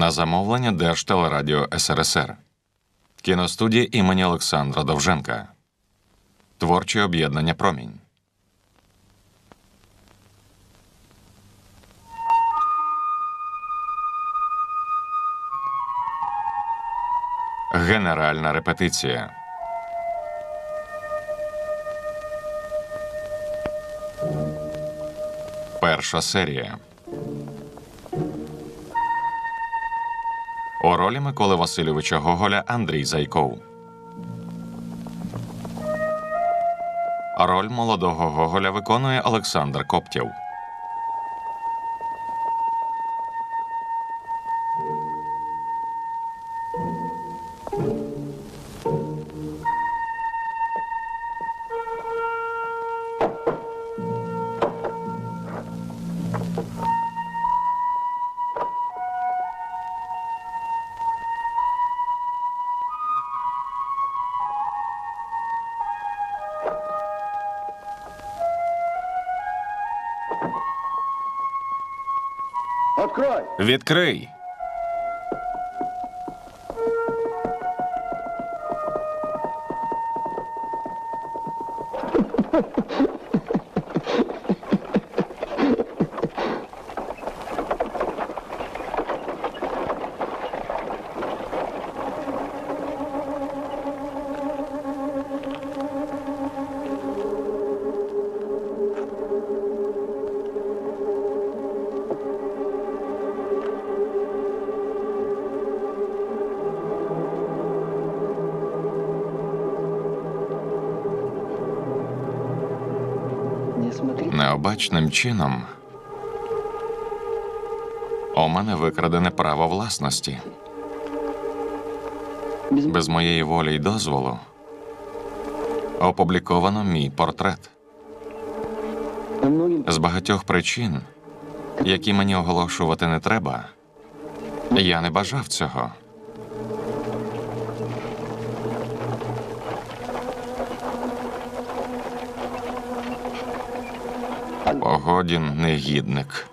На замовлення Держтелерадіо СРСР. Кіностудія імені Олександра Довженка. Творче об'єднання «Промінь». Генеральна репетиція. Перша серія. У ролі Миколи Васильовича Гоголя Андрій Зайков. Роль молодого Гоголя виконує Олександр Коптєв. Відкрий! Необачним чином у мене викрадене право власності. Без моєї волі й дозволу опубліковано мій портрет. З багатьох причин, які мені оголошувати не треба, я не бажав цього. Погодін негідник.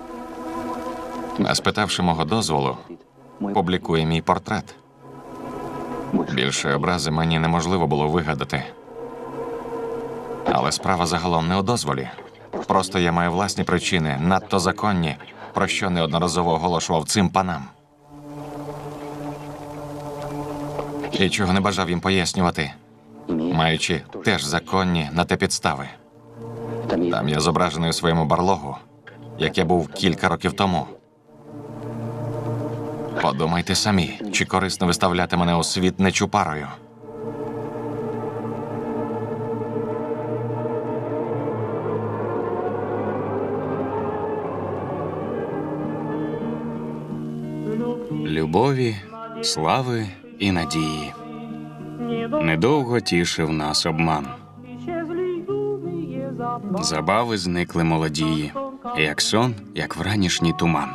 Не спитавши мого дозволу, публікує мій портрет. Більше образи мені неможливо було вигадати. Але справа загалом не у дозволі. Просто я маю власні причини, надто законні, про що неодноразово оголошував цим панам. І чого не бажав їм пояснювати, маючи теж законні на те підстави. Там я зображений у своєму барлогу, як я був кілька років тому. Подумайте самі, чи корисно виставляти мене у світ нечупарою. Любові, слави і надії. Недовго тішив нас обман. Забави зникли молодії, як сон, як вранішній туман.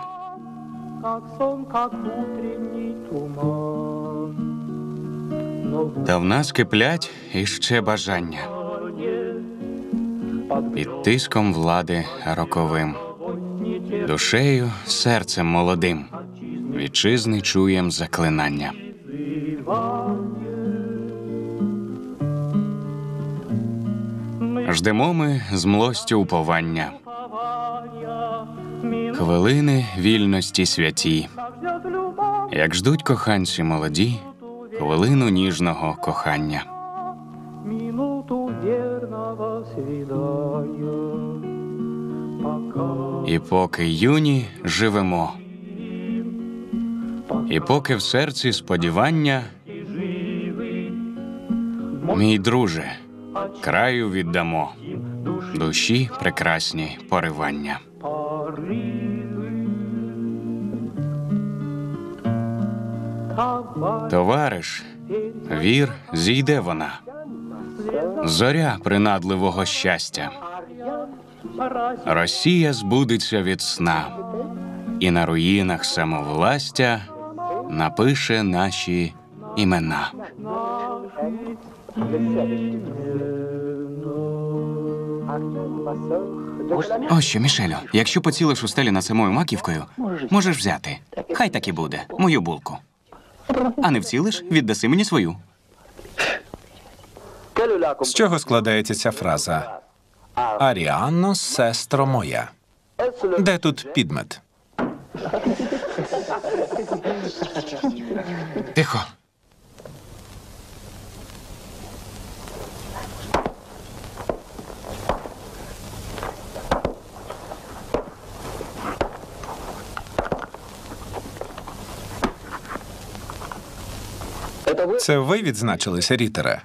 Та в нас киплять іще бажання. Під тиском влади роковим, душею, серцем молодим, вітчизни чуєм заклинання. Ждемо ми з млостю уповання, хвилини вільності святі, як ждуть коханці молоді, хвилину ніжного кохання. І поки юні живемо, і поки в серці сподівання, мій друже, краю віддамо, душі прекрасні поривання. Товариш, вір, зійде вона, зоря принадливого щастя. Росія збудеться від сна, і на руїнах самовластя напише наші імена. Ось що, Мішелю, якщо поцілиш у стелю над самою маківкою, можеш взяти. Хай так і буде, мою булку. А не вцілиш, віддаси мені свою. З чого складається ця фраза? Аріанно, сестро моя. Де тут підмет? Тихо. Це ви відзначилися, Рітере?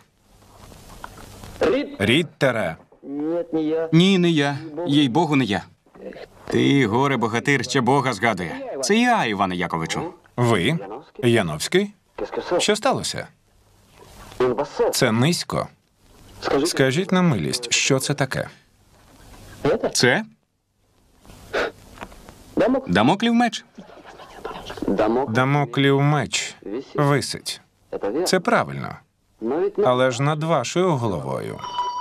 Ріттере. Ні, не я. Їй Богу, не я. Ти, горе богатир, ще Бога згадує. Це я, Іване Яковичу. Ви? Яновський? Що сталося? Це низько. Скажіть на милість, що це таке? Це? Дамоклів меч. Дамоклів меч висить. Це правильно. Але ж над вашою головою.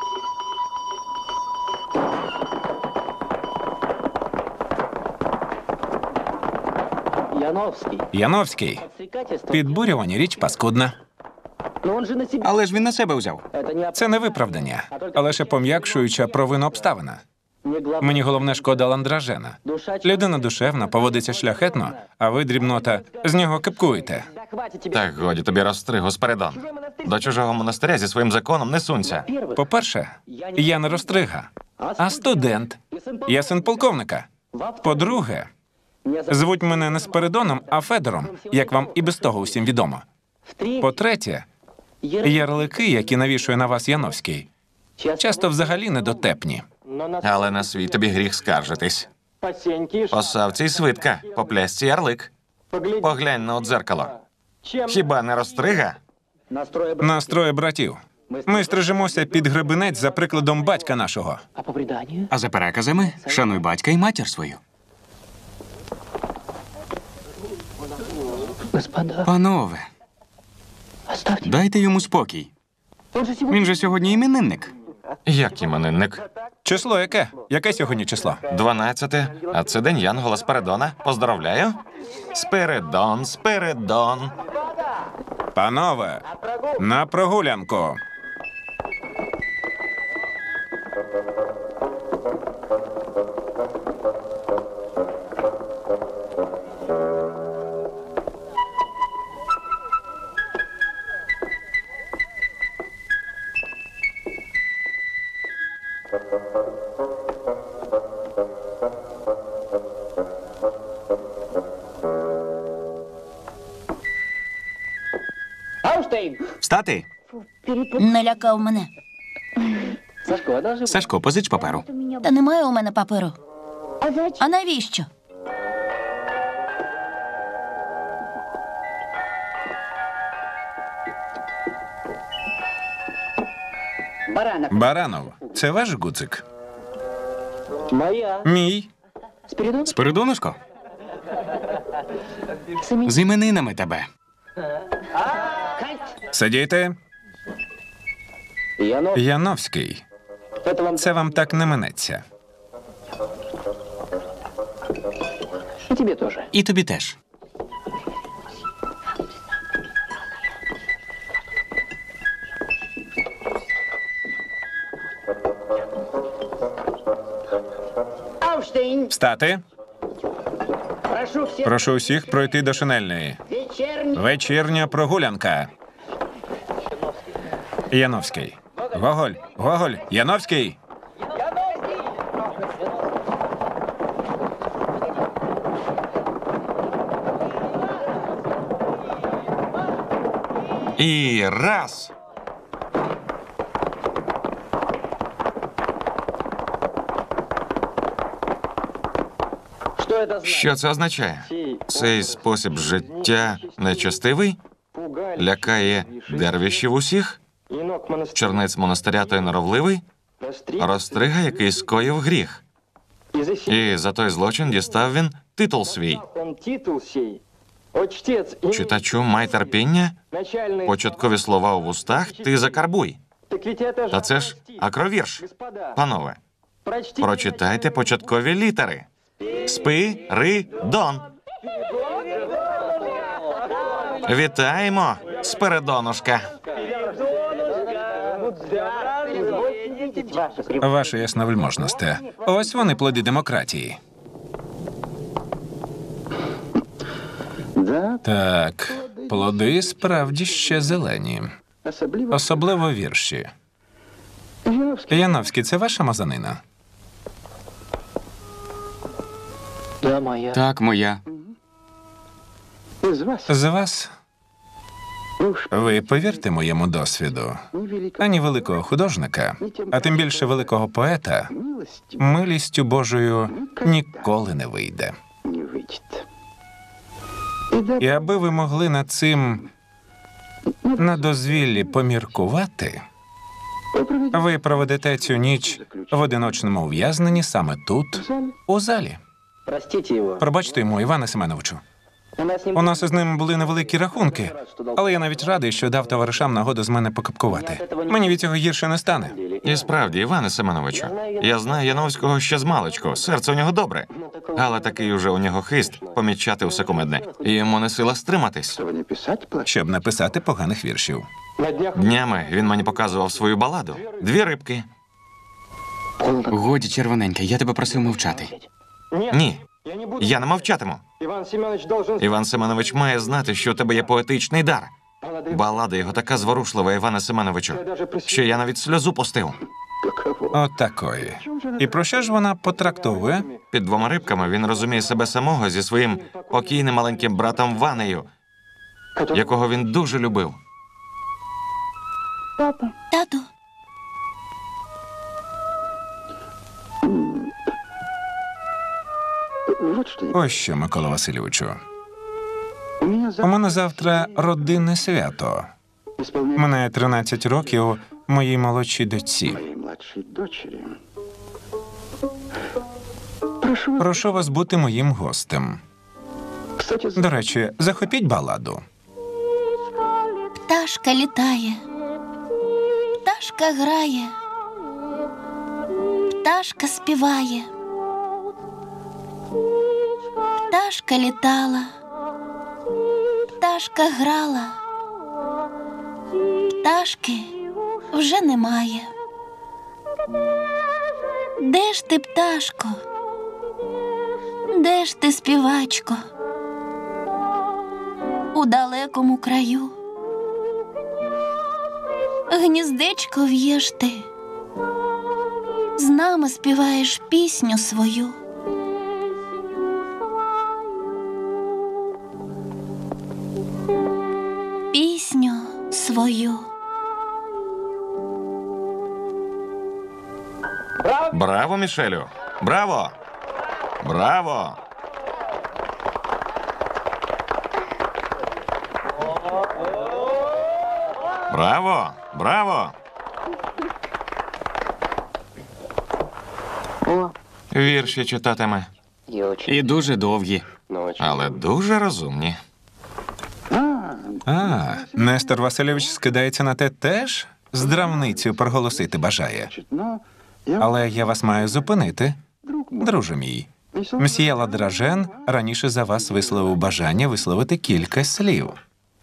Яновський. Підбурювання річ паскудна. Але ж він на себе взяв. Це не виправдання, а лише пом'якшуюча провину обставина. Мені головне шкода Ландражена. Людина душевна, поводиться шляхетно, а ви, дрібнота, з нього кипкуєте. Так годі тобі розстригу, Спиридон. До чужого монастиря зі своїм законом не сунься. По-перше, я не розтрига, а студент. Я син полковника. По-друге, звуть мене не Спиридоном, а Федором, як вам і без того усім відомо. По-третє, ярлики, які навішує на вас Яновський, часто взагалі недотепні. Але на свій тобі гріх скаржитись. По Савці й Свитка, по плясці ярлик. Поглянь на от дзеркало. Хіба не розстрига? Настрої братів. Ми стрижемося під гребенець за прикладом батька нашого. А за переказами шануй батька і матір свою. Панове, дайте йому спокій. Він же сьогодні іменинник. Як іменинник? Число яке? Яке сьогодні число? 12, а це день Янгола Спиридона. Поздравляю. Спиридон, Спиридон. Панове, на прогулянку. Встати! Налякав мене. Сашко, позич паперу. Та немає у мене паперу. А навіщо? Баранов, це ваш гуцик? Мій. Спиридонушко? З іменинами тебе. Сидіти. Яновський. Це вам так не минеться. І тобі теж. Встати. Прошу усіх пройти до шинельної. Вечірня прогулянка. Яновський. Гоголь, Гоголь, Яновський. І раз. Що це означає? Цей спосіб життя нечестивий? Лякає дервішів усіх? Чернець монастиря той норовливий? Розстрига, який скоїв гріх. І за той злочин дістав він титул свій. Читачу, май терпіння, початкові слова у вустах ти закарбуй. Та це ж акровірш, панове. Прочитайте початкові літери. Спиридон. Вітаємо, Спиридонушка. Ваше ясновельможносте. Ось вони плоди демократії. Так, плоди справді ще зелені. Особливо вірші. Яновський, це ваша мазанина? Так, моя. З вас? Ви повірте моєму досвіду. Ані великого художника, а тим більше великого поета, милістю Божою ніколи не вийде. І аби ви могли над цим на дозвіллі поміркувати, ви проведете цю ніч в одиночному ув'язненні саме тут, у залі. Пробачте йому, Іване Семеновичу. У нас із ним були невеликі рахунки, але я навіть радий, що дав товаришам нагоду з мене покапкувати. Мені від цього гірше не стане. І справді, Іване Семеновичу, я знаю Яновського ще з маличку, серце у нього добре. Але такий уже у нього хист помічати усе кумедне. І йому не сила стриматись. Щоб написати поганих віршів. Днями він мені показував свою баладу. «Дві рибки». Годі, червоненька, я тебе просив мовчати. Ні, я не мовчатиму. Іван Семенович має знати, що у тебе є поетичний дар. Балада його така зворушлива, Іване Семеновичу, що я навіть сльозу пустив. От такої. І про що ж вона потрактовує? Під двома рибками він розуміє себе самого зі своїм покійним маленьким братом Ванею, якого він дуже любив. Тату, Ось що, Микола Васильовичу. У мене завтра родинне свято. Мене 13 років моїй молодшій дочці. Прошу вас бути моїм гостем. До речі, захопіть баладу. пташка літає, пташка грає, пташка співає. Пташка літала, пташка грала, пташки вже немає. Де ж ти, пташко? Де ж ти, співачко? У далекому краю гніздечко в'єш ти, з нами співаєш пісню свою. Пісню свою. Браво, Мішелю! Браво! Браво! Браво! Браво! Вірші читатиме, І дуже довгі. але дуже розумні. Нестор Васильович скидається на те теж здравницю проголосити бажає. Але я вас маю зупинити, друже мій. Мсьє Ладражен раніше за вас висловив бажання висловити кілька слів.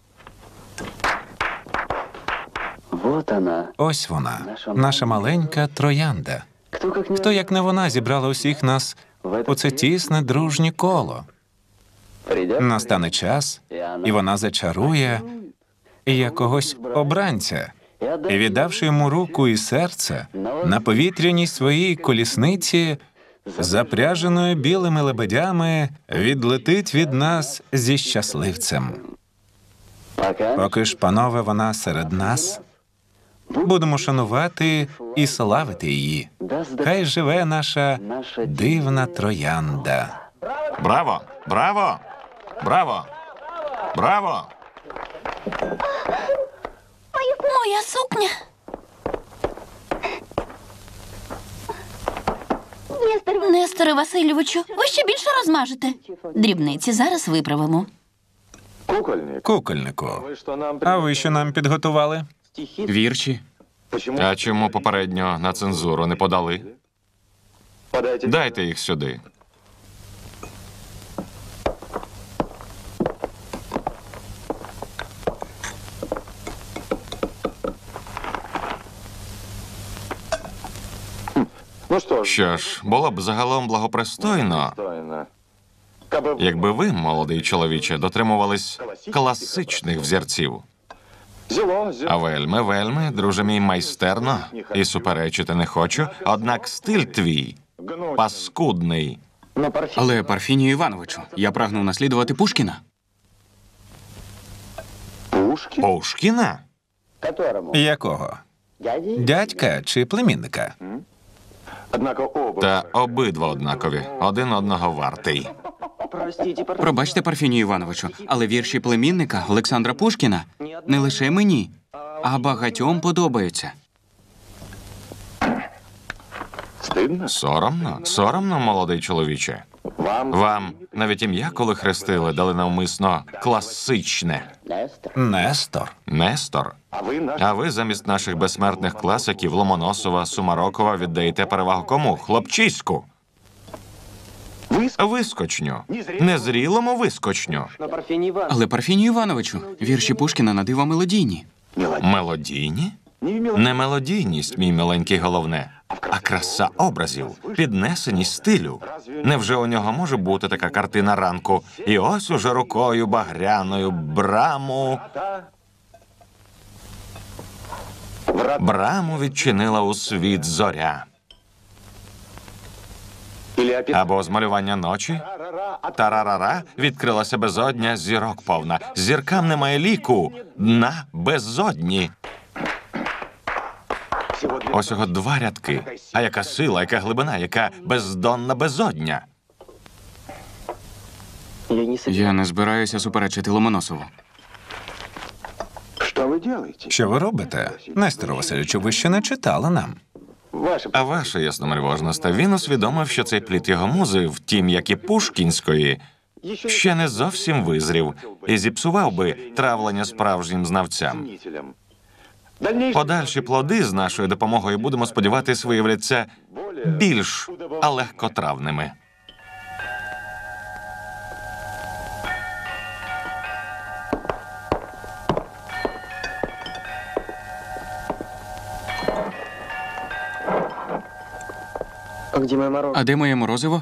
Ось вона, наша маленька троянда. Хто, як не вона, зібрала усіх нас у це тісне дружнє коло. Настане час, і вона зачарує якогось обранця, і, віддавши йому руку і серце, на повітряній своїй колісниці, запряженою білими лебедями, відлетить від нас зі щасливцем. Поки ж, панове, вона серед нас, будемо шанувати і славити її. Хай живе наша дивна троянда. Браво! Браво! Браво! Браво! Моя сукня. Несторе Васильовичу, ви ще більше розмажете. Дрібниці зараз виправимо. Кукольнику, а ви що нам підготували? Вірші. А чому попередньо на цензуру не подали? Дайте їх сюди. Що ж, було б загалом благопристойно, якби ви, молодий чоловіче, дотримувались класичних взірців. А вельми, друже мій, майстерно, і суперечити не хочу, однак стиль твій паскудний. Але, Парфінію Івановичу, я прагнув наслідувати Пушкіна. Пушкіна? Якого? Дядька чи племінника? Та обидва однакові, один одного вартий. Пробачте, Парфінію Івановичу, але вірші племінника Олександра Пушкіна не лише мені, а багатьом подобаються. Соромно? Соромно, молодий чоловіче? Вам навіть ім'я, коли хрестили, дали навмисно класичне. Нестор. Нестор. А ви замість наших безсмертних класиків Ломоносова, Сумарокова віддаєте перевагу кому? Хлопчиську. Вискочню. Незрілому вискочню. Але, Парфінію Івановичу, вірші Пушкіна на диво мелодійні. Мелодійні? Не мелодійність, мій миленький, головне, а краса образів, піднесеність стилю. Невже у нього може бути така картина ранку? І ось уже рукою багряною браму відчинила у світ зоря. Або з малювання ночі. Тарарара, відкрилася безодня, зірок повна. Зіркам немає ліку, дна безодні. Ось його два рядки. А яка сила, яка глибина, яка бездонна безодня. Я не збираюся суперечити Ломоносову. Що ви робите? Несторе Васильовичу, ви ще не читали нам. А ваша ясномальвожність, він усвідомив, що цей плід його музи, втім, як і пушкінської, ще не зовсім визрів і зіпсував би травлення справжнім знавцям. Подальші плоди з нашою допомогою, будемо сподіватись, виявляться більш легкотравними. А де моє морозиво?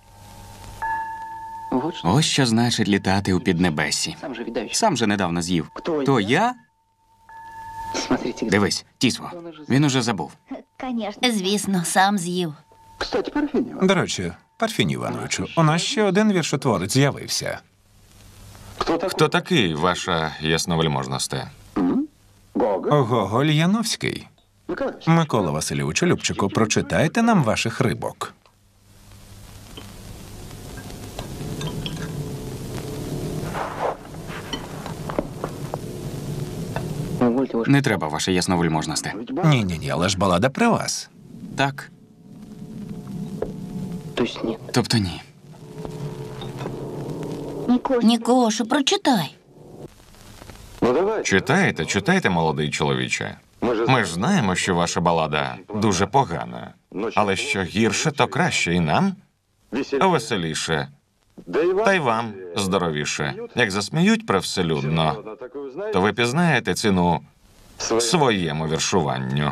Ось що значить літати у піднебесі. Сам же недавно з'їв. То я? Дивись, Тісво, він уже забув. Звісно, сам з'їв. До речі, Парфінію Івановичу, у нас ще один віршотворець з'явився. Хто такий, ваша ясновельможність? Гоголь Яновський. Микола Васильовичу Любчику, прочитайте нам ваших рибок. Не треба, ваше ясновельможносте. Ні, але ж балада при вас. Так. Тобто ні. Нікошу, прочитай. Читайте, молодий чоловіче. Ми ж знаємо, що ваша балада дуже погана. Але що гірше, то краще і нам веселіше. Та й вам здоровіше. Як засміють привселюдно, то ви пізнаєте ціну своєму віршуванню.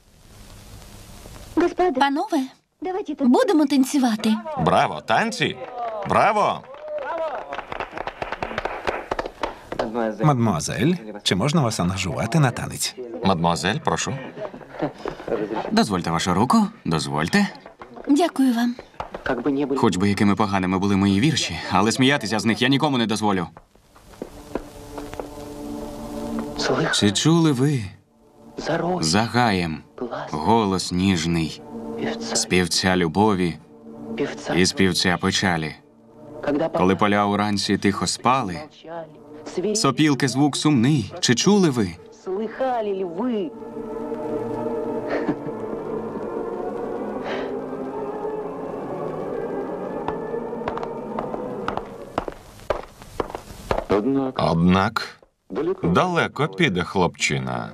Панове, будемо танцювати. Браво, танці! Браво! Мадмуазель, чи можна вас ангажувати на танець? Мадмуазель, прошу. Дозвольте вашу руку, дозвольте. Дякую вам. Хоч би якими поганими були мої вірші, але сміятися з них я нікому не дозволю. Чи чули ви за гаєм голос ніжний, співця любові і співця печалі? Коли поля уранці тихо спали, сопілки звук сумний, чи чули ви? Слыхали ли вы? Однак далеко піде хлопчина.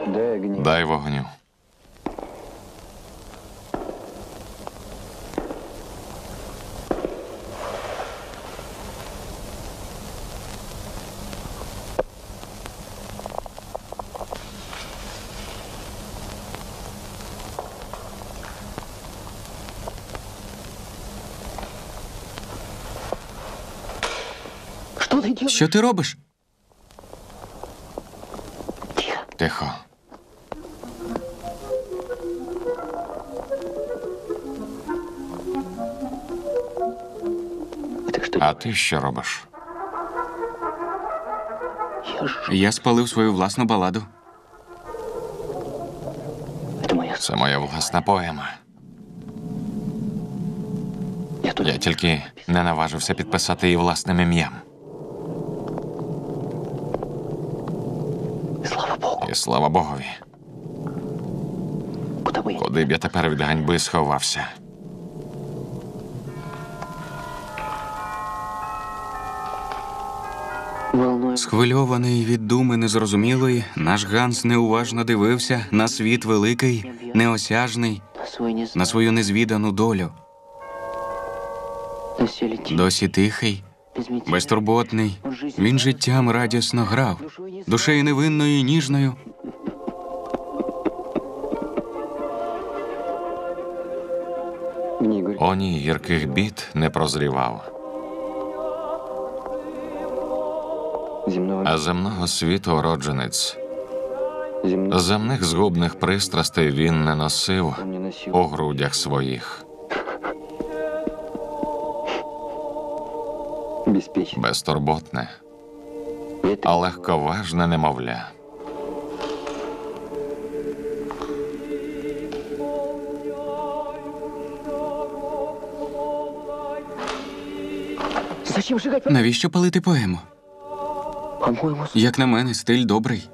Дай вогню. Що ти робиш? Тихо. А ти що робиш? Я спалив свою власну баладу. Це моя власна поема. Я тільки не наважився підписати її власним ім'ям. І слава Богові. Куди б я тепер від ганьби сховався? Схвильований від думи незрозумілої, наш Ганс неуважно дивився на світ великий, неосяжний, на свою незвідану долю. Досі тихий, безтурботний, він життям радісно грав, душею невинною і ніжною. О ні, гірких бід не прозрівав. А земного світу уродженець. Земних згубних пристрастей він не носив у грудях своїх. Безтурботне, а легковажне немовля. Навіщо палити поему? Як на мене, стиль добрий.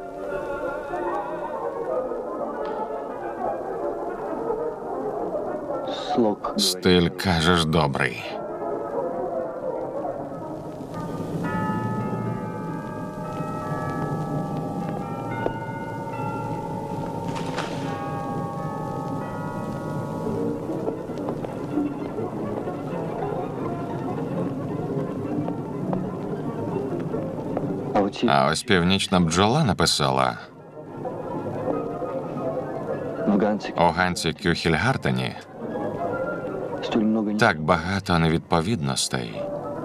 Стиль, кажеш, добрий. А ось північна бджола написала у Гансі Кюхельгартені так багато невідповідностей.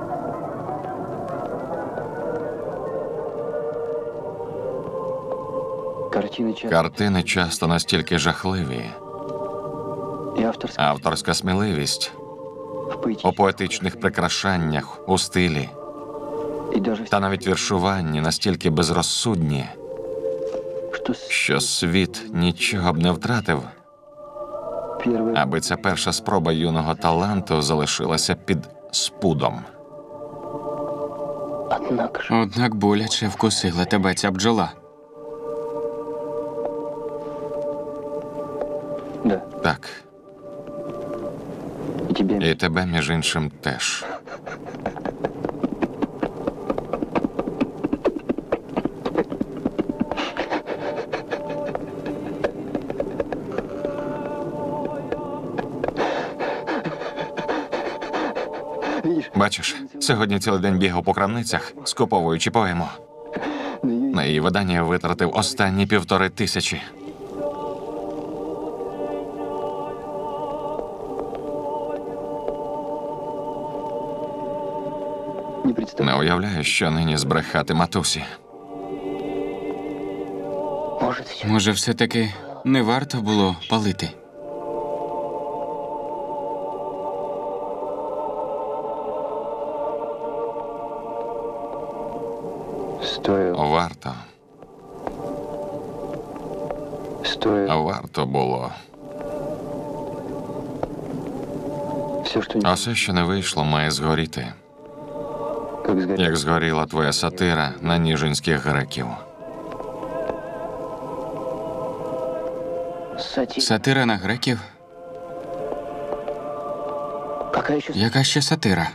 Картини часто настільки жахливі. Авторська сміливість у поетичних прикрашаннях, у стилі та навіть віршуванні настільки безрозсудні, що світ нічого б не втратив, аби ця перша спроба юного таланту залишилася під спудом. Однак боляче вкусила тебе ця бджола. Так. І тебе, між іншим, теж. Бачиш, сьогодні цілий день бігав по крамницях, скуповуючи поему. На її видання витратив останні 1500. Не уявляю, що нині збрехати матусі. Може, все-таки не варто було палити? Варто. Варто було. А все, що не вийшло, має згоріти. Як згоріла твоя сатира на ніжинських греків. Сатира на греків? Яка ще сатира?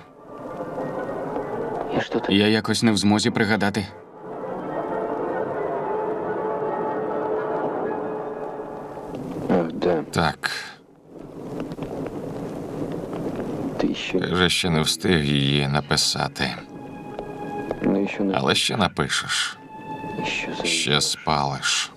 Я якось не в змозі пригадати. Так, ти же ще не встиг її написати. Але ще напишеш. Ще спалиш.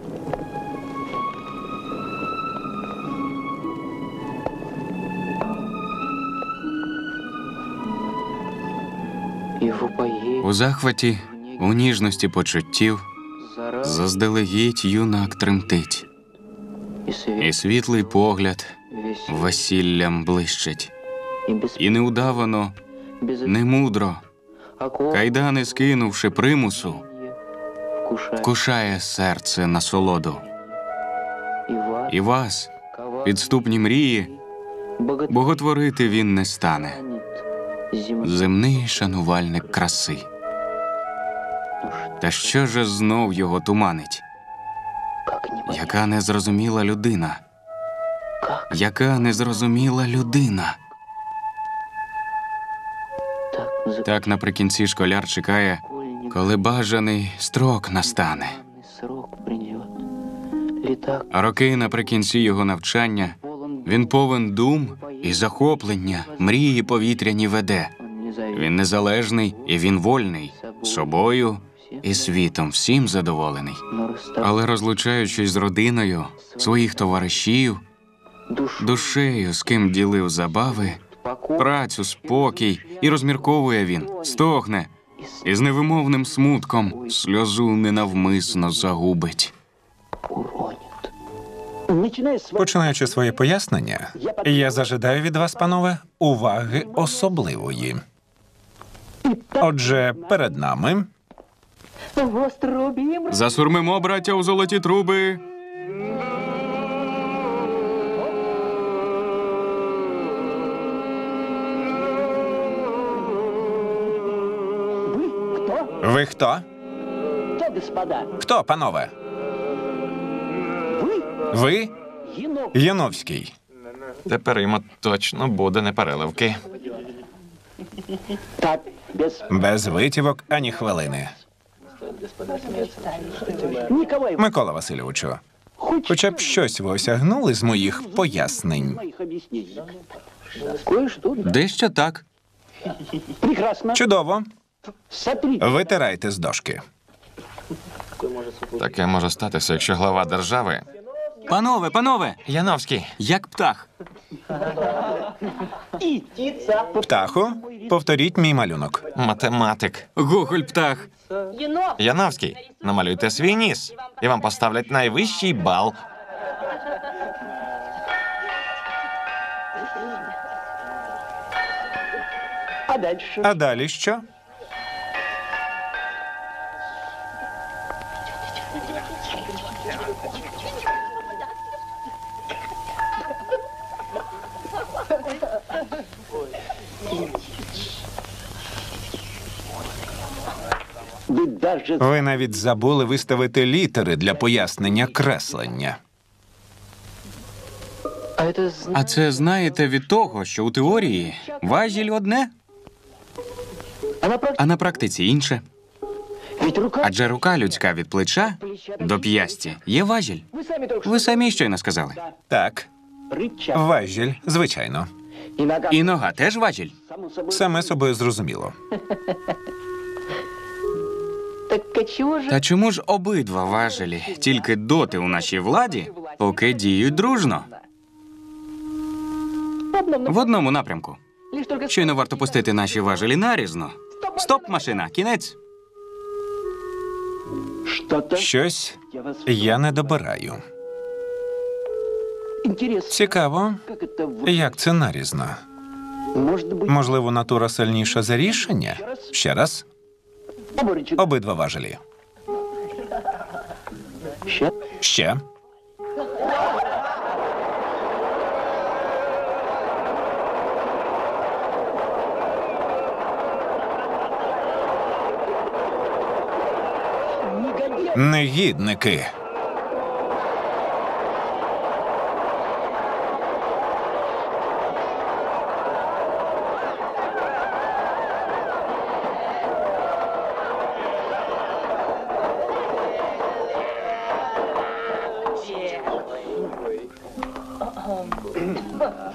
У захваті, у ніжності почуттів, заздалегідь юнак тремтить. І світлий погляд весіллям блищить. І неудавано, немудро, кайдани скинувши примусу, вкушає серце насолоду. І вас, підступні мрії, боготворити він не стане. Земний шанувальник краси. Та що же знов його туманить? Яка незрозуміла людина? Яка незрозуміла людина? Так наприкінці школяр чекає, коли бажаний строк настане. А роки наприкінці його навчання він повен дум і захоплення, мрії повітряні веде. Він незалежний і він вольний, собою і світом всім задоволений. Але розлучаючись з родиною, своїх товаришів, душею, з ким ділив забави, працю, спокій, і розмірковує він, стогне, і з невимовним смутком сльозу ненавмисно загубить. Починаючи своє пояснення, я зажидаю від вас, панове, уваги особливої. Отже, перед нами Засурмимо, браття, у золоті труби. ви хто? Кто, господа? Хто, панове? Ви? Яновський. Тепер йому точно буде непереливки. Так, без Без витівок ані хвилини. Николай Микола Васильовичу, хоча б щось ви осягнули з моїх пояснень. моих объяснений. Кое-что, да. Дещо так. Прекрасно. Чудово. Смотрите. Витирайте з дошки. Таке може статися, якщо глава держави... Панове, панове, Яновський, як птах. И птица. Птаху, повторіть мій малюнок. математик. Гоголь птах. Яновський, намалюйте свій ніс, і вам поставлять найвищий бал. А дальше? А далі що? Вы даже... Ви навіть забули виставити літери для пояснення креслення. А це знаєте від того, що у теорії важіль одне, а на практиці інше. Ведь рука... Адже рука людська від плеча до п'ясті є важіль. Вы сами только Ви самі щойно сказали. Так, рычаг. важіль, звичайно. И нога. І нога теж важіль. Само собой. Саме собою зрозуміло. Так а чего же... Та чому ж обидва важелі тільки доти у нашій владі, поки діють дружно? В одному напрямку. Лишь только... Щойно варто пустити наші важелі нарізно. Стоп, машина, кінець. Что-то... Щось Я вас... я не добираю. Интересно. Цікаво, Как это... вы- як це нарізно. Может быть... Можливо, натура сильніша за рішення? Ще раз. Оба рычага. Обидва важелі. Ща. Ще. Негодяй. Негідники.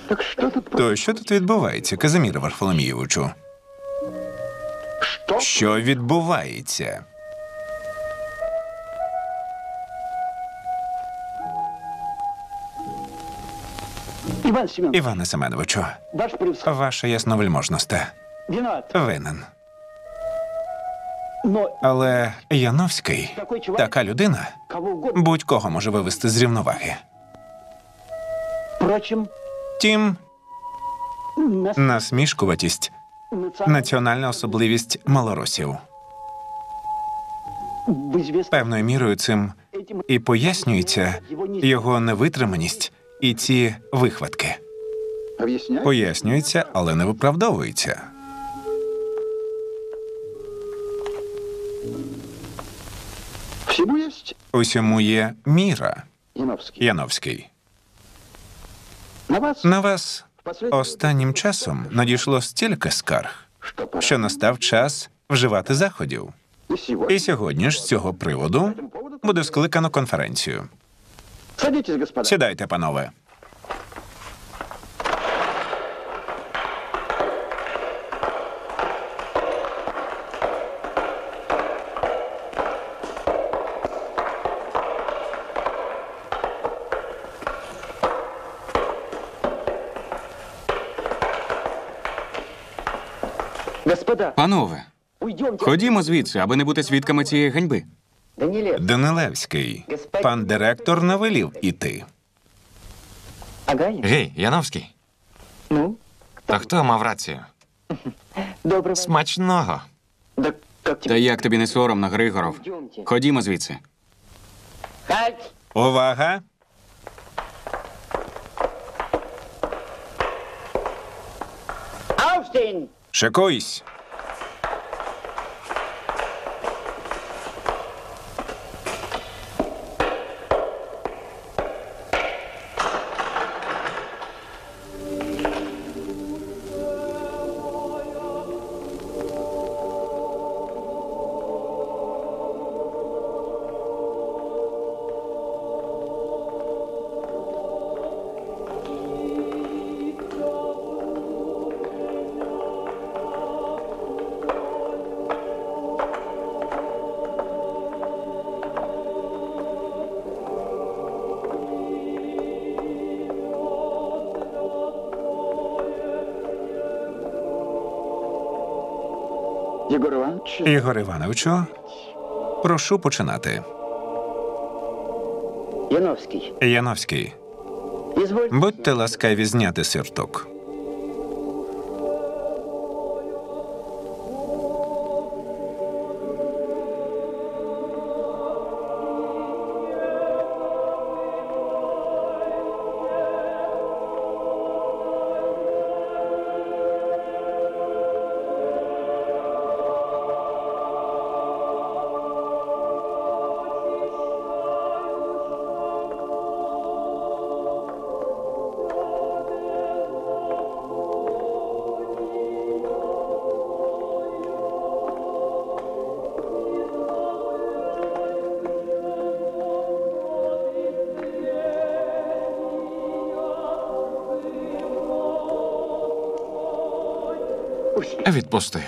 Так что тут То що тут відбувається, Казиміре Варфоломійовичу? Что? Що відбувається? Иван Семенович, Іване Семеновичу, ваш превосходительство ваша ясновельможність. виноват. Винен. Но Але Яновський, такой чувак, така людина, кого угодно. будь-кого може вивести з рівноваги. Впрочем, Втім, нас насмішкуватість – національна особливість малоросів. в известном Певною мірою цим этим і пояснюється його невитриманість і ці вихватки. Пояснюється, але не виправдовується. всему есть Усьому є міра, Яновский. Яновський. На вас На вас останнім часом надійшло стільки скарг, что пора. що настав час вживати заходів. И сегодня. І сьогодні ж з цього приводу буде скликано конференцію. Садитесь, господа. Сідайте, панове. Господа, Панове, уйдемте. ходімо звідси, аби не бути свідками цієї ганьби. Данилев. Данилевський, пан директор навелів іти. Аганя? Гей, Яновський, Ну, то хто мав рацію? доброго. Смачного. Да как Та тебе? як тобі не соромно, Григоров? Ходімо звідси. Хать! Увага! Aufstehen! Шикуйсь! Егор Иванович, Ігор Івановичу, прошу починати. Яновский, Яновський, извольте. будьте ласкаві зняти сюртук. Відпусти.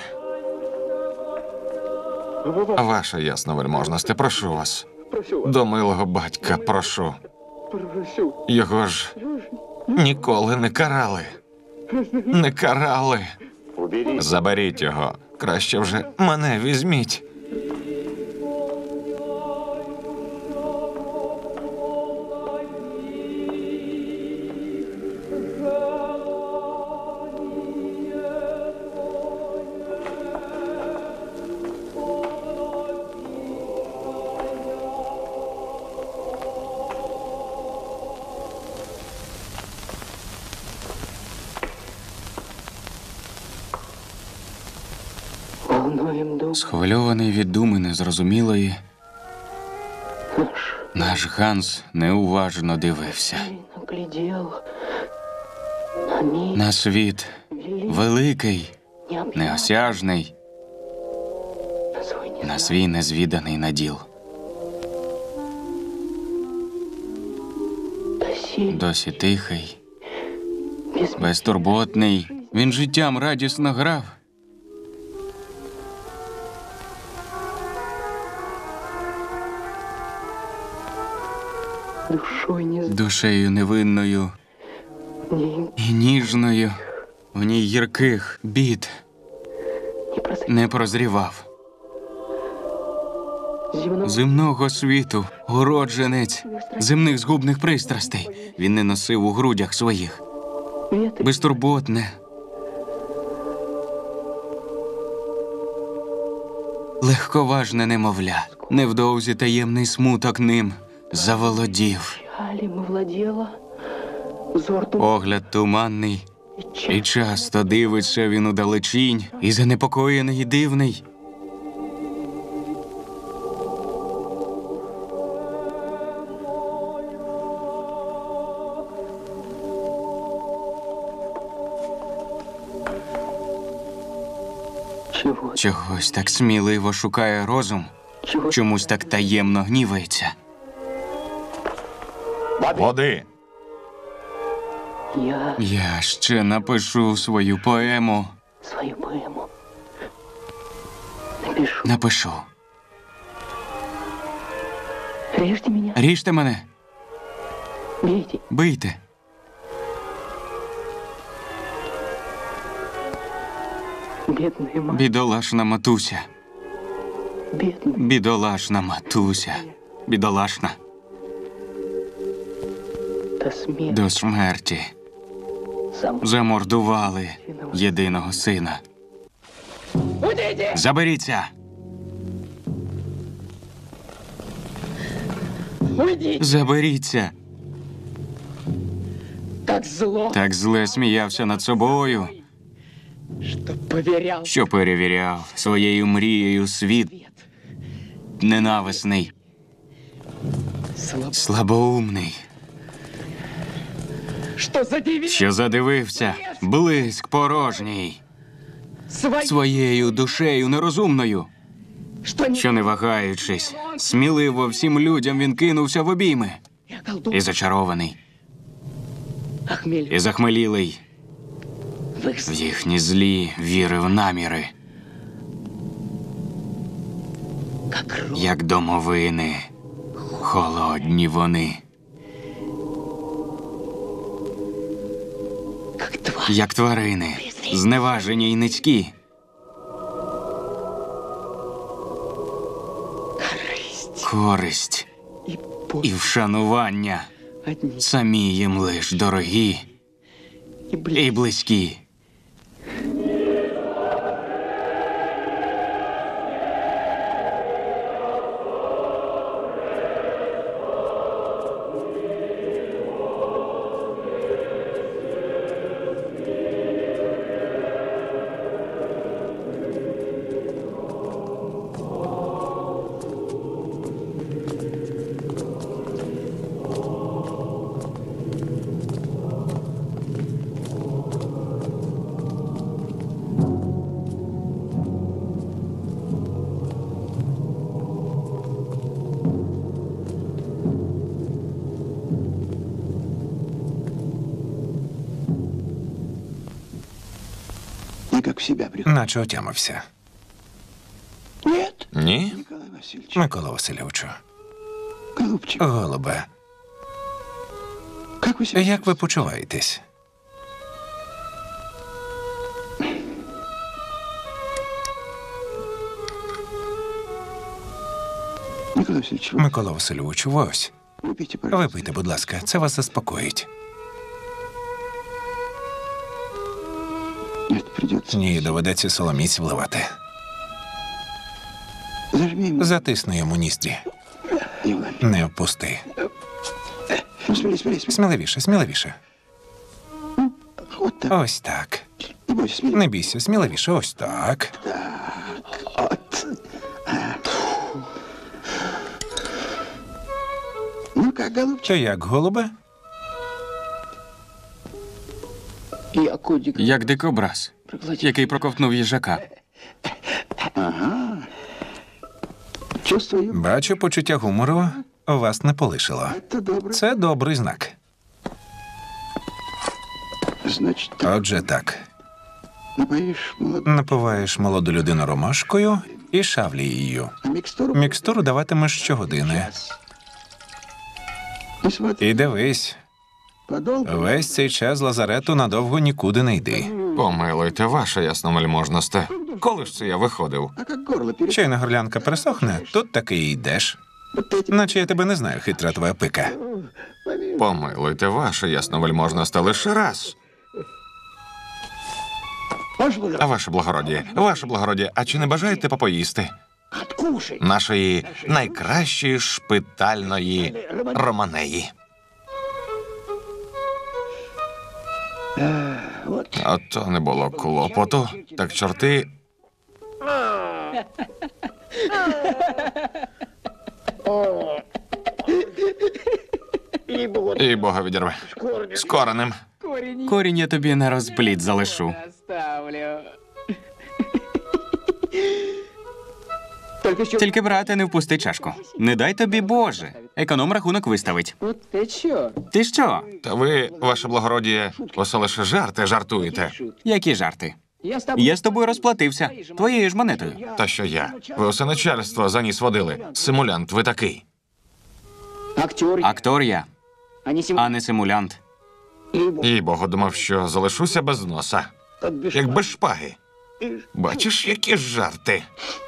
Ваша ясновельможність, прошу вас. Прошу вас, До милого батька, прошу. прошу. Його ж ніколи не карали. Не карали. Заберіть його. Краще вже мене візьміть. Волнуем дух Схвильований від думи незрозумілої, наш. наш Ганс неуважно дивився. Наглядел на мир На світ великий, неосяжний, на свій незвіданий наділ. Досі тихий, Безтурботний. Він життям радісно грав. Душой не Душею невинною не, і ніжною. У ній гірких бід не прозрел. не прозрівав. Земного Земного світу, уродженець земних згубних пристрастей. Він не носив у грудях своїх. ветры Безтурботне. Легковажне немовля. Невдовзі таємний смуток ним заволодів. печалем владела. Взор Погляд туманний, і часто дивиться він удалечінь, і занепокоєний, і дивний. чего? Чогось так сміливо шукає розум, Чего? чомусь так таємно гнівається. Води! Я ще напишу свою поему. Свою поэму Напишу. Режьте меня, Ріжте мене, бейте. бийте. Бедная мать, Бідолашна матуся, бедная. бідолашна матуся, бідолашна. До смерти До смерті сам. замордували єдиного сина. Заберіться! Уйдите, Заберіться! так зло, Так зле сміявся над собою, что поверял що перевіряв своєю мрією світ ненависний, слабо, слабоумний, что задивил що задивився блиск порожній, своєю душею нерозумною, что не що, не вагаючись, сміливо всім людям він кинувся в обійми. я колдун, І зачарований, охмелю і захмелілий, в их в їхні злі вірив наміри, как рот, як домовини, холодні вони, как два як тварини, зневажені й низькі, корысть користь и боль і вшанування, одни самі їм лиш дорогі и близкие. і близькі. Я как в себя приходил. Наче отямився. Нет, Ні? Николай Васильевич. Микола Васильовичу, Голубчик, голубе, как вы себя як ви почуваєтесь? Николай Васильевич, вы Микола Васильовичу, ви ось. выпейте, пожалуйста. Випийте, будь ласка, це вас заспокоїть. Нет, придется. Ні, доведеться соломіць вливати. Зажми ему. Затисни йому ніздрі. Иван. Не впусти. Ну, смелее, смелее, смелее. Сміливіше, сміливіше. Вот так. Ось так. Не бойся, смелее. Не бійся, сміливіше, ось так. Вот. Ну как, голубчик? Чи як, голубе? Я кодик Як дикобраз, проглотил. який проковтнув їжака. Чувствую. Бачу, почуття гумору вас не полишило. Это добро. Це добрий знак. Значит, Отже, так. напоишь молодую, Напиваєш молоду людину ромашкою і шавлією. а микстуру Мікстуру даватимеш щогодини. не смотри. І дивись, Подолгу. весь цей час з лазарету надовго нікуди не йди. Помилуйте, ваша ясномельможносте. Коли ж це я виходив? А как горло пересохло? Щойно горлянка пересохне, тут таки і йдеш. Вот эти... Наче я тебе не знаю, хитра твоя пика. Помилуйте, ваша ясномельможносте лише раз. А ваше благородіє, а чи не бажаєте попоїсти? Откушай. Нашої найкращої шпитальної романеї. Вот. Ото не було клопоту, так чорти. І Бога відірве. З коренем. Корінь я тобі на розпліт залишу. Тільки, брате, не впусти чашку. Не дай тобі, Боже. Економ рахунок виставить. Вот ты чё? Ти що? Та ви, ваше благородіє, усе лише жарти жартуєте. Які жарти? Я с тобой... Я з тобою розплатився. Твоєю ж монетою. Та що я? Ви усе начальство за ніс водили. Симулянт ви такий. Актер, Актор я, а не а не симулянт. І Богу думав, що залишуся без носа. Як без шпаги. Бачиш, які жарти.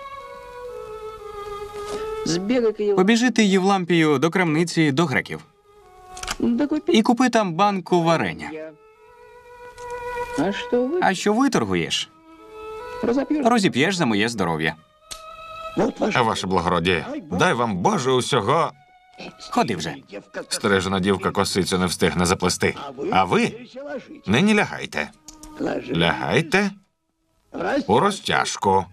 Сбегай-ка его... Побіжи ти Євлампію до крамниці до греків. Да купи. І купи там банку варення. А что вы? А що виторгуєш? Разопьешь? Розіп'єш за моє здоров'я. Вот ваш... А ваше благородіє, дай вам Боже усього. Ходи вже. Стережена дівка косицю не встигне заплести. А ви нині лягайте. Ложи. Лягайте Раз. у розтяжку.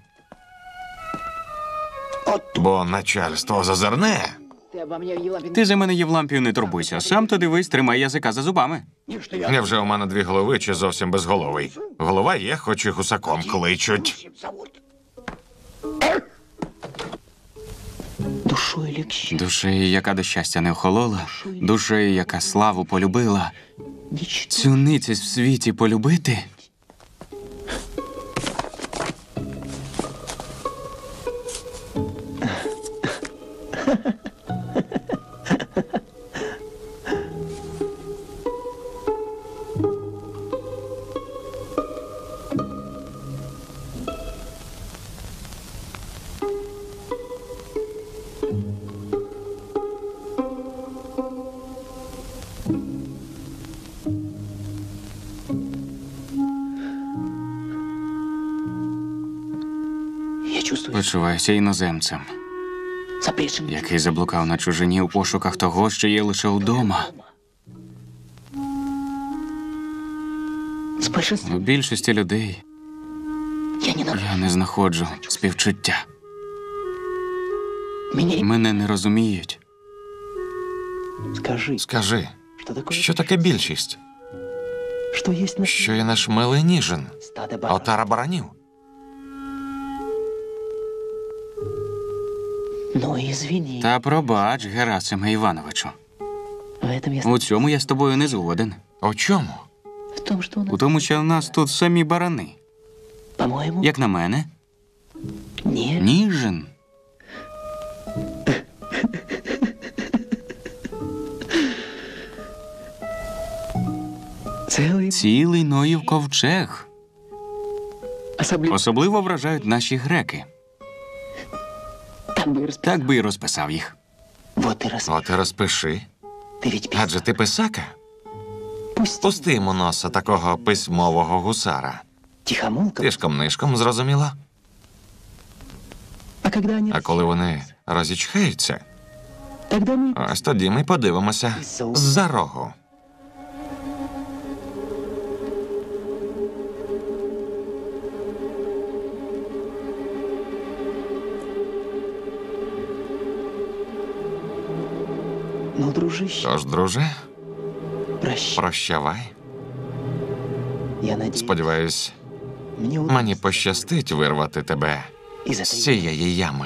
От. Бо начальство зазирне. Ты обо мне, Елапин. Ти за мене Євлампію не турбуйся. Сам то дивись, тримай язика за зубами. Что я... Невже у мене дві голови чи зовсім безголовий? Голова є, хоч і гусаком кличуть. Зовут. Душой легче. Душею, яка до щастя не охолола, душею, яка славу полюбила, Ничто. цю ницість в світі полюбити. Я чувствую Почуваюся іноземцем, запретным. який заблукав на чужині у пошуках того, що є лише вдома. С У большинством більшості людей я не я не знаходжу співчуття. Меня... Мене не розуміють. Скажи, Скажи, что такое? що таке більшість? Что есть на Що є наш милий ніжин? стадо баранов? Отара баранів? Но извини, Та пробач, Герасиме Івановичу. в этом я... У цьому я з тобою не згоден. У чому? В том, что у нас, У тому, що в нас тут самі барани. по-моему, Як на мене, не... ніжин. Целый... Цілий Ноїв ковчег. Особливо... Особливо вражають наші греки. Так бы и расписал. Так би і розписав їх. Вот и расписал. От і розпиши. Ты ведь писал. Адже ти писака. Пусть Пусти йому носа такого письмового гусара. тихомолком. Тишком-нишком, зрозуміло? А когда они... А коли вони розічхаються, Тогда мы... ось тоді ми подивимося з-за рогу. Ну, дружище, Тож, друже, прощай. прощавай. Я надеюсь, Сподіваюсь, мне удастся мені пощастить вирвати тебе из з этой... цієї ями.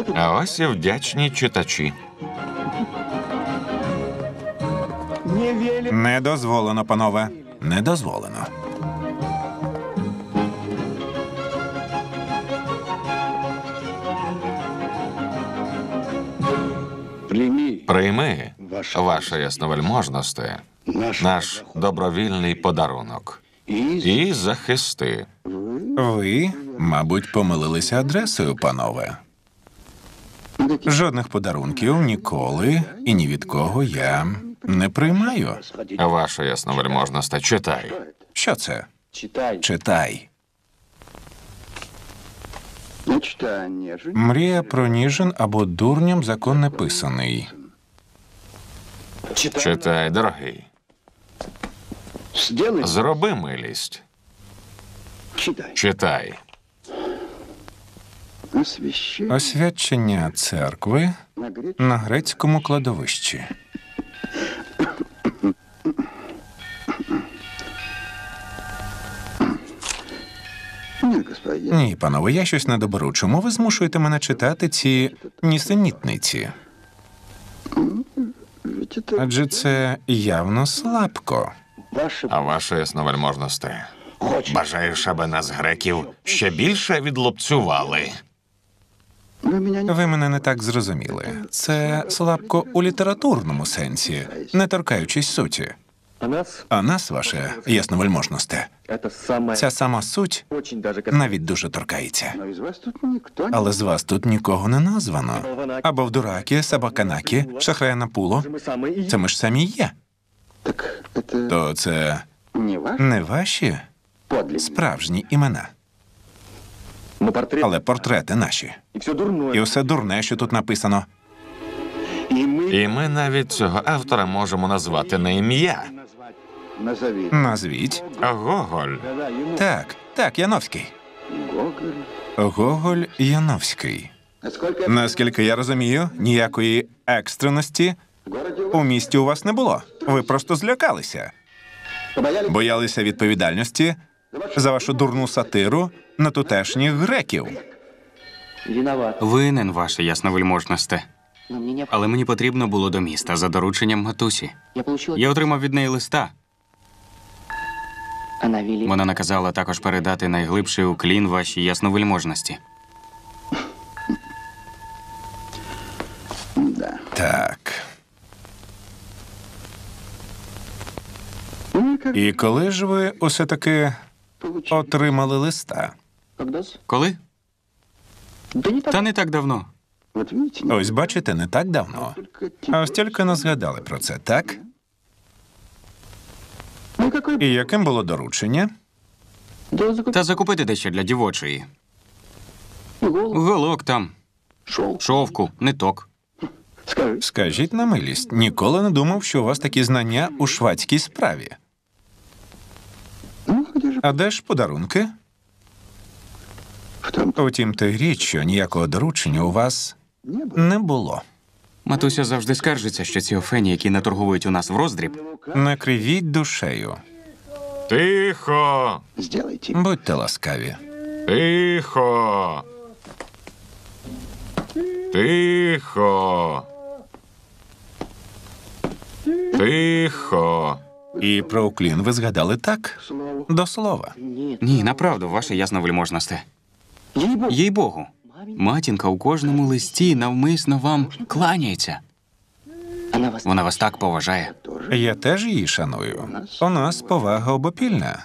А ось і вдячні читачі. Не дозволено, панове. Не дозволено. Прийми, ваша ясновельможносте, наш добровільний подарунок. І захисти. Ви, мабуть, помилилися адресою, панове. Жодних подарунків ніколи і ні від кого я не приймаю. Ваша ясновельможносте, читай. Що це? Читай. Мрія про ніжин або дурням закон не писаний. Читай, дорогий. Зроби милість. Читай. Освячення церкви на грецькому кладовищі. Ні, панове, я щось не доберу. Чому ви змушуєте мене читати ці нісенітниці? Адже це явно слабко. А ваша ясновельможносте, бажаєш, аби нас, греків, ще більше відлупцювали? Ви мене не так зрозуміли. Це слабко у літературному сенсі, не торкаючись суті. А нас, ваше ясновельможносте, ця сама суть навіть дуже торкається. Але з вас тут нікого не названо. Або в дуракі, собаканакі, шахраяна пуло. Це ми ж самі є. То це не ваші справжні імена, але портрети наші. І все дурне, що тут написано. І ми навіть цього автора можемо назвати на ім'я. Назвіть. Гоголь. Так, Яновський. Гоголь Яновський. Наскільки я розумію, ніякої екстреності у місті у вас не було. Ви просто злякалися. Боялися відповідальності за вашу дурну сатиру на тутешніх греків. Винен, ваше ясновельможносте. Але мені потрібно було до міста за дорученням матусі. Я отримав від неї листа. Вона наказала також передати найглибший уклін вашій ясновельможності. Так. І коли ж ви усе-таки отримали листа? Коли? Та не так давно. Ось бачите, не так давно. А ось тільки не згадали про це, так? І яким було доручення? Та закупити дещо для дівочої. Голок там, шовку, ниток. Скажіть на милість, ніколи не думав, що у вас такі знання у швадській справі. А де ж подарунки? Утім, то й річ, що ніякого доручення у вас не було. Матуся завжди скаржиться, що ці офені, які наторгують у нас в роздріб, Не кривіть душею. Тихо! Будьте ласкаві. Тихо! Тихо! Тихо! І про уклін ви згадали так? До слова. ні, направду, ваше ясновельможносте. Їй-богу, матінка у кожному листі навмисно вам кланяється. Вона вас так поважає. Я теж її шаную. У нас повага обопільна.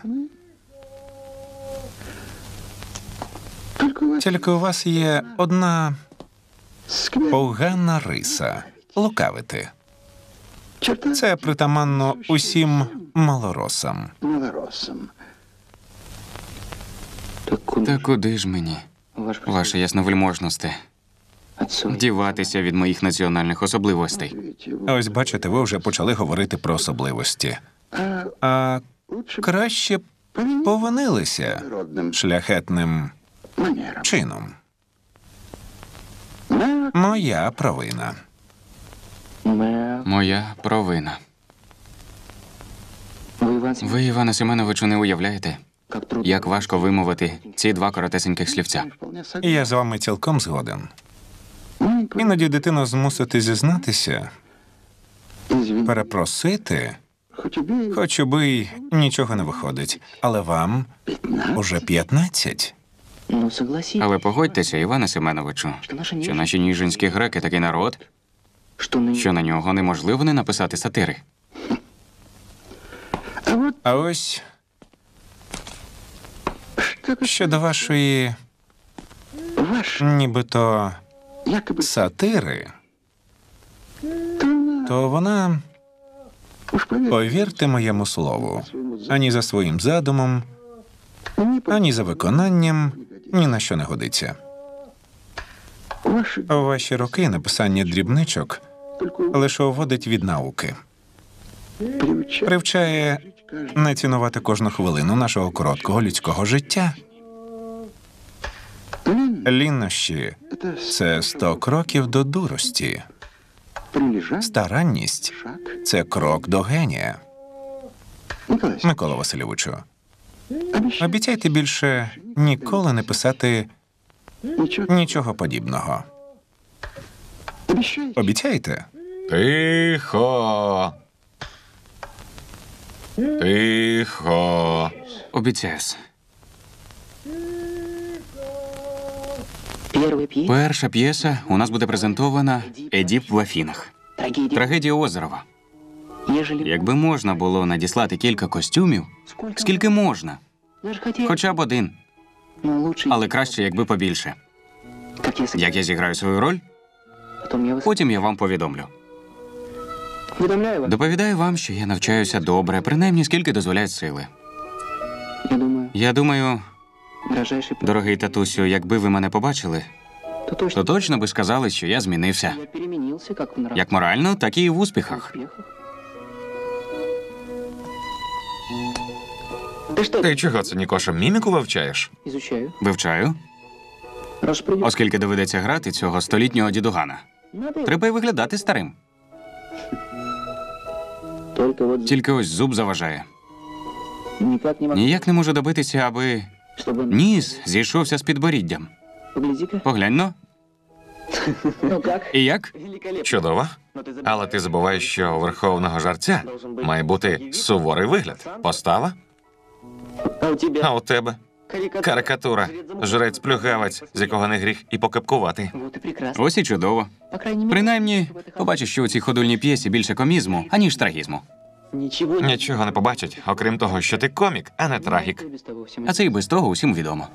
Тільки у вас є одна погана риса – лукавити. Це притаманно усім малоросам. Та куди ж мені, ваше ясновельможносте, діватися від моїх національних особливостей? Ось бачите, ви вже почали говорити про особливості. А краще б повинилися шляхетним чином. Моя провина. Моя провина. Ви, Іване Семеновичу, не уявляєте, як важко вимовити ці два коротесеньких слівця. Я з вами цілком згоден. Іноді дитину змусити зізнатися, перепросити, хоч би й нічого не виходить. Але вам уже 15. Ну, согласись, Але погодьтеся, Іване Семеновичу, що наші ніжинські греки такий народ, що на нього неможливо не написати сатири. А ось щодо вашої нібито сатири, то вона, повірте моєму слову, ані за своїм задумом, ані за виконанням ні на що не годиться. У ваші роки написання дрібничок лише уводить від науки. Привчає не цінувати кожну хвилину нашого короткого людського життя. Лінощі – це 100 кроків до дурості. Старанність – це крок до генія. Микола Васильовичу, обіцяйте більше ніколи не писати нічого подібного. Обіцяйте? Тихо. Тихо. Обіцяюсь. первая пьеса. Перша п'єса у нас буде презентована «Едіп в Афінах». Трагедия. Трагедія Озерова. Ежели Якби можна було надіслати кілька костюмів, скільки можна, даже хотел, хоча б один, но лучше, але краще, якби побільше. как я Як я зіграю свою роль, потом я вас потім я вам повідомлю. уведомляю вас. Доповідаю вам, що я навчаюся добре, принаймні скільки дозволяють сили. Я думаю, Я думаю, дорожайший дорогий татусю, якби ви мене побачили, то точно би сказали, що я змінився. я переменился, как в нравах. Як морально, так і в успіхах. Успехах. Ты что, Ти чого це, Нікоша, міміку вивчаєш? изучаю? Вивчаю, Раз придёт, оскільки доведеться грати цього столітнього дідугана. надо Треба й виглядати старим. только вот Тільки ось зуб заважає. никак не могу, Ніяк не можу добитися, аби чтобы... ніс зійшовся з підборіддям. Погляди-ка. Поглянь-но. Ну как? І як? Великолепно. Чудово. Но ты забыл. Але ти забуваєш, що у верховного жарця має бути суворий вигляд. Постава? А у тебя? А у тебе? Карикатура. Карикатура. Жрець-плюгавець, з якого не гріх і покепкувати. Вот и прекрасно. Ось і чудово. По крайней мере, Принаймні, в этой побачиш, що у цій ходульній п'єсі більше комізму, аніж трагізму. Ничего не... Нічого не побачать, окрім того, що ти комік, а не трагік. И без того всем А це і без того усім відомо.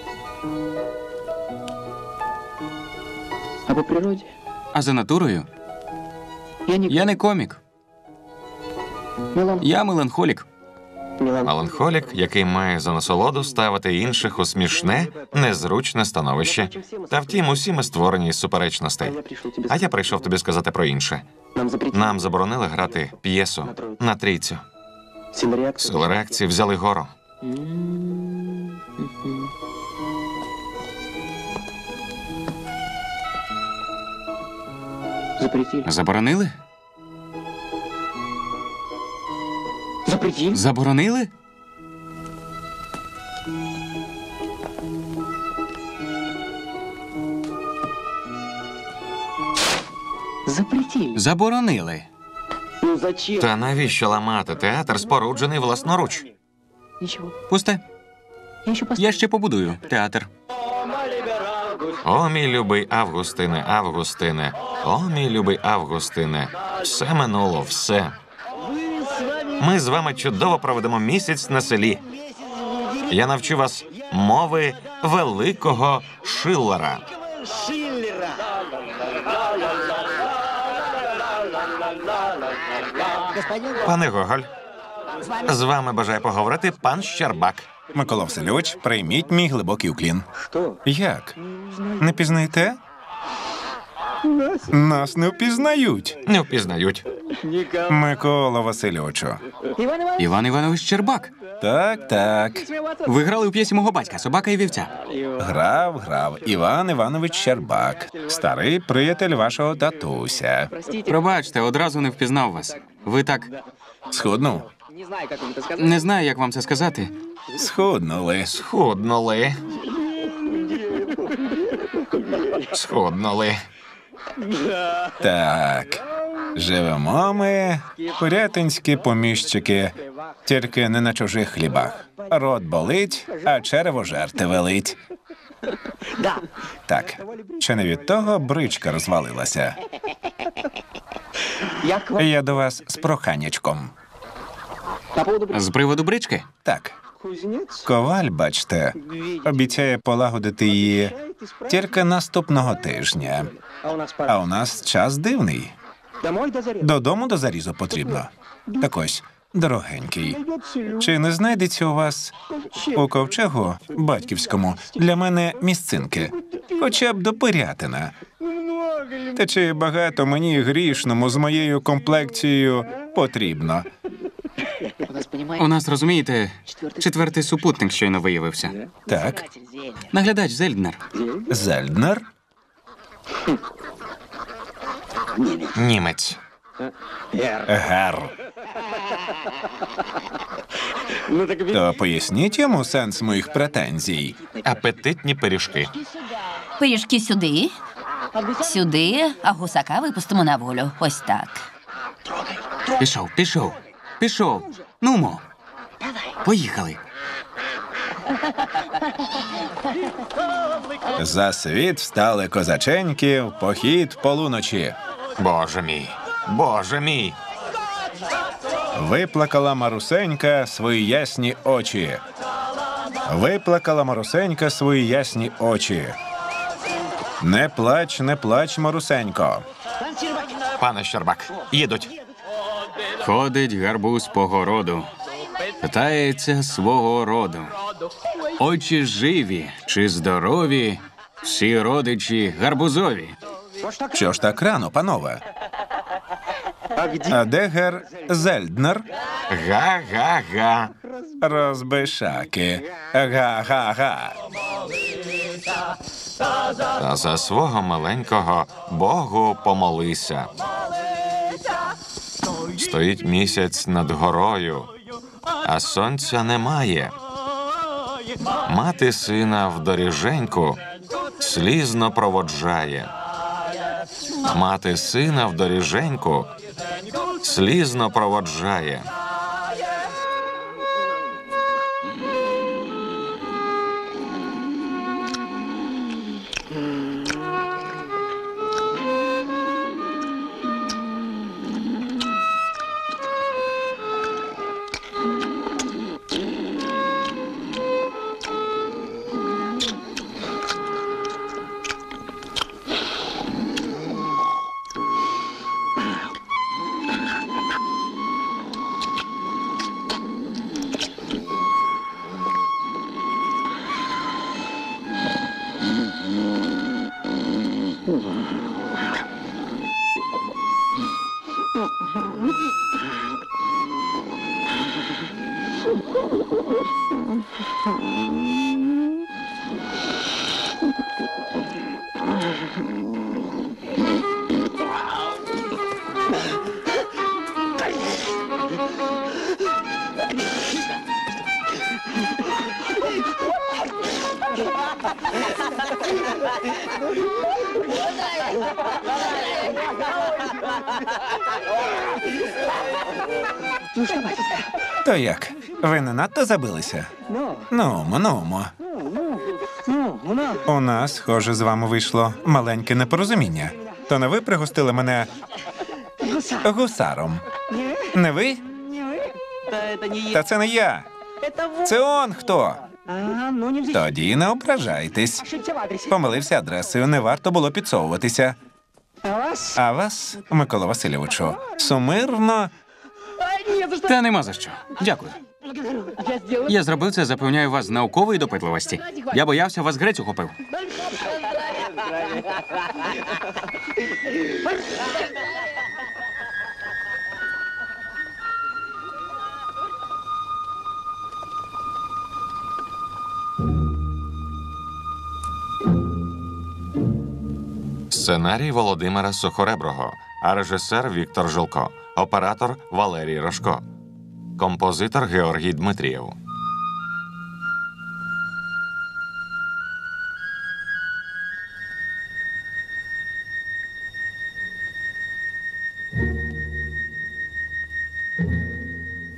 А по природе? А за натурою Я не я не комік, меланхолик. я меланхолік. Меланхолік, який має за насолоду ставити інших у смішне, незручне становище. Та втім, усі ми створені із суперечностей. Я пришел тебе А я прийшов тобі сказати про інше. Нам запретили. Нам заборонили грати п'єсу на трійцю. Сила реакции. Сили реакції взяли гору. Запретили. Заборонили? Запретили? Заборонили? Запретили. Заборонили. Ну зачем? Та навіщо ламати театр, споруджений власноруч? Ничего. Пусте. Я еще Я ще побудую театр. О, мій любий Августине, Августине, о, мій любий Августине. Все минуло, все. Ми з вами чудово проведемо місяць на селі. Я навчу вас мови великого Шиллера. Пане Гоголь, з вами бажає поговорити пан Щербак. Микола Васильович, прийміть мій глибокий уклін. Что? Як? Не пізнаєте? Нас не впізнають. Не впізнають. Микола Васильовичу. Иван Иванович, Іван Іванович Щербак. Так, так. Ви грали у п'єсі мого батька «Собака і вівця». Грав. Іван Іванович Щербак. Старий приятель вашого татуся. простите, Пробачте, одразу не впізнав вас. Ви так... Схуднув. не знаю, как вам это сказать. Не знаю, як вам це сказати. Схуднули. Схуднули. Схуднули. Так. Живемо ми, порятинські поміщики, тільки не на чужих хлібах. Рот болить, а черево жерти велить. Так, чи не від того бричка розвалилася? Я до вас з проханячком. З приводу брички? Так, коваль, бачте, обіцяє полагодити її тільки наступного тижня. А у нас час дивний. Додому до зарізу потрібно. Так ось, дорогенький, чи не знайдеться у вас у ковчегу батьківському для мене місцинки? Хоча б до Пирятина. Та чи багато мені грішному з моєю комплекцією потрібно? У нас, розумієте, четвертий супутник щойно виявився. Так, Наглядач Зельднер. Зельднер? Німець. Гер. То поясніть йому сенс моїх претензій. Апетитні пиріжки. Пиріжки сюди, сюди, а гусака випустимо на волю. Ось так. Пішов. Нумо. Поїхали. За світ встали козаченьки в похід полуночі. Боже мій. Боже мій. Виплакала Марусенька свої ясні очі. Виплакала Марусенька свої ясні очі. Не плач, Марусенько. Пане Щербак, їдуть. Ходить гарбуз по городу. Питається свого роду. Очі живі чи здорові, всі родичі гарбузові. Що ж так рано, панове? А де гер Зельднер? Га-га-га. Розбишаки. Га-га-га. Та за свого маленького Богу помолися. Стоїть місяць над горою, а сонця немає. Мати сина в доріженьку слізно проводжає. Мати сина в доріженьку слізно проводжає. То як? Ви не надто забилися? Нумо. У нас, схоже, з вами вийшло маленьке непорозуміння. То не ви пригостили мене гусаром? Не ви? Та це не я. Це он хто? Тоді не ображайтесь. Помилився адресою, не варто було підсовуватися. А вас, Микола Васильовичу, сумирно... Та нема за що. Дякую. Я зробив це, запевняю вас, з наукової допитливості. Я боявся, вас грець ухопив. Сценарій Володимира Сухореброго, а режисер Віктор Жилко, оператор Валерій Рожко, композитор Георгій Дмитрієв.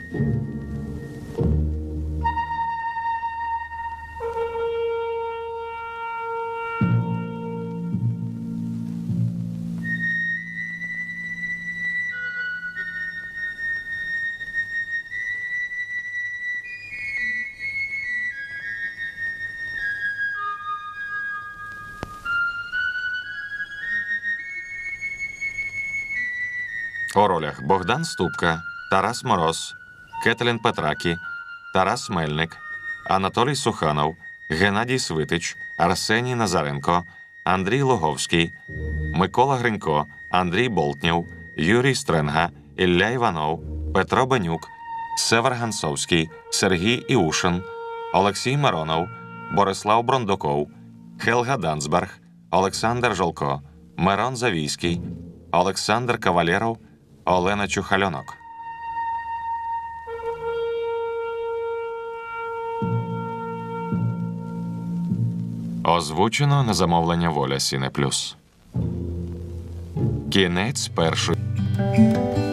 У ролях Богдан Ступка, Тарас Мороз, Кетелін Петракі, Тарас Мельник, Анатолій Суханов, Геннадій Свитич, Арсеній Назаренко, Андрій Логовський, Микола Гринько, Андрій Болтнєв, Юрій Стренга, Ілля Іванов, Петро Бенюк, Север Гансовський, Сергій Іушин, Олексій Миронов, Борислав Брондуков, Хелга Дансберг, Олександр Жолко, Мирон Завійський, Олександр Кавалєров, Олена Чухальонок. Озвучено на замовлення Воля Сіне Плюс. Кінець першої.